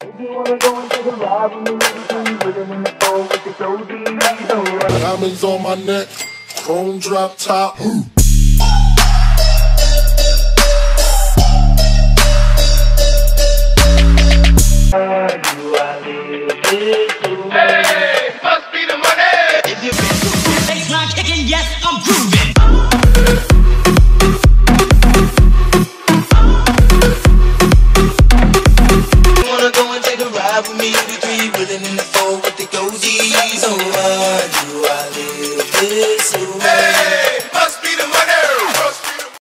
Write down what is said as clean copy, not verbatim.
Diamonds on my neck, chrome drop top. Hey, must be the money. If you've been baseline kicking, yes, I'm grooving. You wanna go and take a ride with me?